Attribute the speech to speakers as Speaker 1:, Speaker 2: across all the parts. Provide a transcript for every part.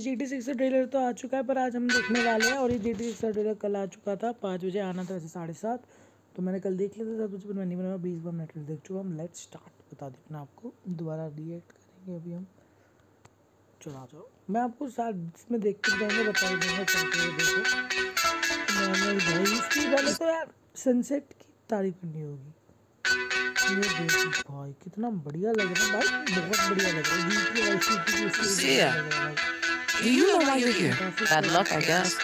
Speaker 1: GT6 का trailer तो आ चुका है, पर आज हम देखने वाले हैं। और ये GT6 का ट्रेलर कल आ चुका था, 5 बजे आना था, वैसे 7:30, तो मैंने कल देख लिया था 7 बजे, पर मैं नहीं बनाया, 20 बार मैं ट्रेलर देख चुका हूँ। Let's start. बता दें अपना आपको, दोबारा रिएक्ट करेंगे अभी हम। चलो आ जाओ, मैं आपको साथ इसमें देख के जाऊँगा, बता दूँगा चलते हुए। देखो भाई, इसकी पहले तो यार सनसेट की तारीफ करनी होगी। ये देखो भाई, कितना बढ़िया लग रहा है भाई, बहुत बढ़िया लग रहा है।
Speaker 2: You know why you're here. Bad luck, I guess.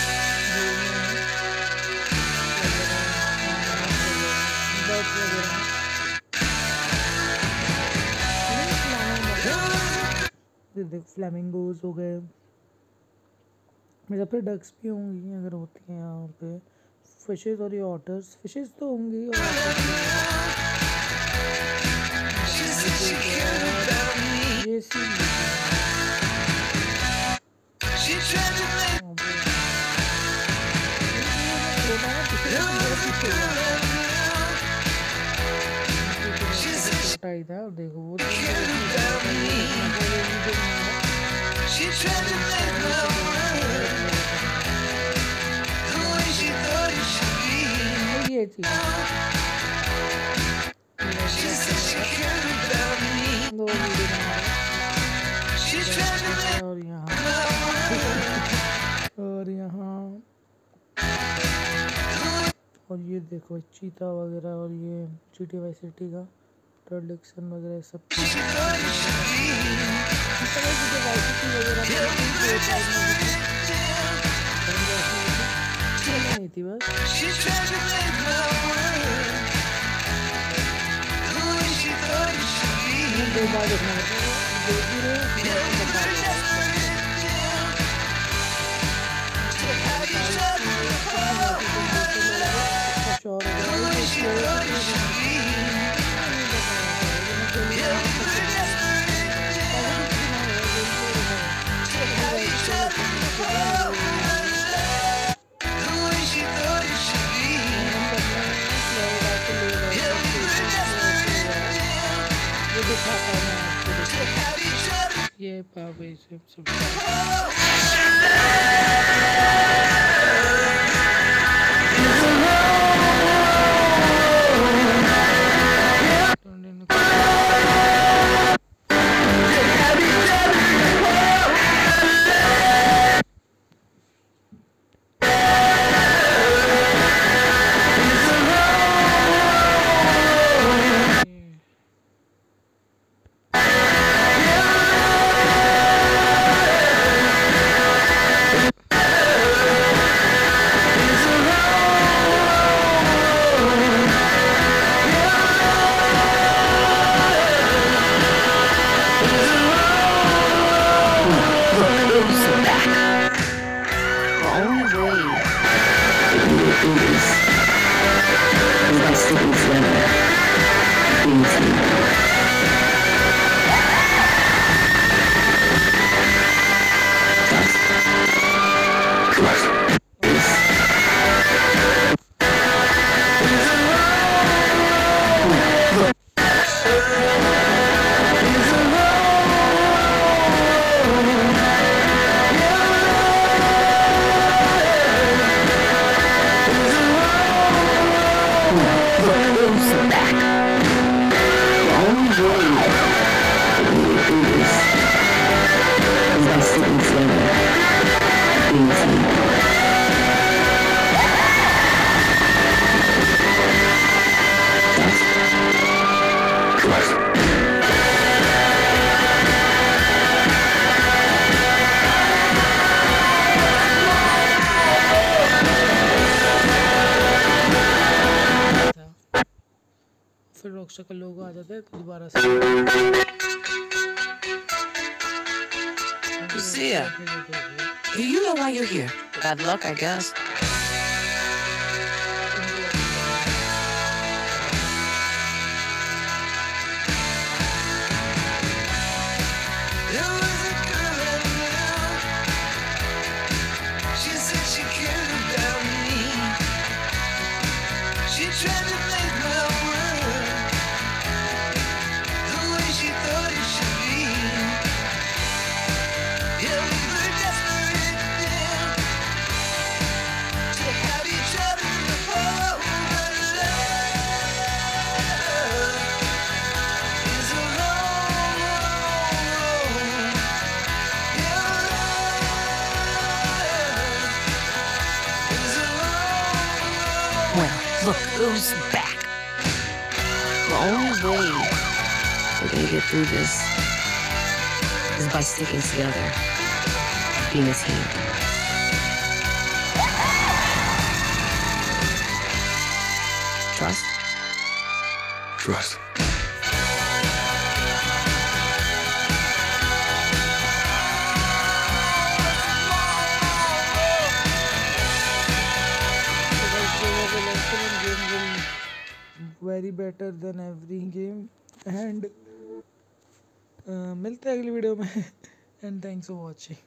Speaker 1: देख फ्लैमिंगोज हो गए, मेरे पे डक्स भी होंगी अगर होती हैं यहाँ पे। फिशेज और ये ऑटर्स, फिशेज तो होंगी। ये सी था, देखो वो ये चीज और यहाँ और ये देखो चीता वगैरह, और ये GTA वाई सिटी का प्रोडक्शन वगैरह सब नहीं थी बस। दो बार देखना ये पावे सब फिर रॉकस्टार का लोगो आ जाता है दोबारा से।
Speaker 2: See ya. You know why you're here. Bad luck, I guess.
Speaker 3: Yeah,
Speaker 2: Look who's back. The only way we're gonna get through this is by sticking together, being a team. Trust?
Speaker 3: Trust.
Speaker 1: Very better than every game and मिलते हैं अगली video में and thanks for watching.